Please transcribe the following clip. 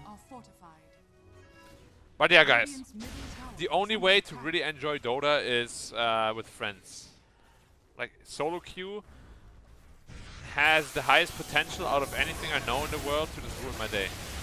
are fortified. But yeah, guys, Radiant's middle tower the only is way under to attack. really enjoy Dota is with friends. Like, solo queue has the highest potential out of anything I know in the world to just ruin my day.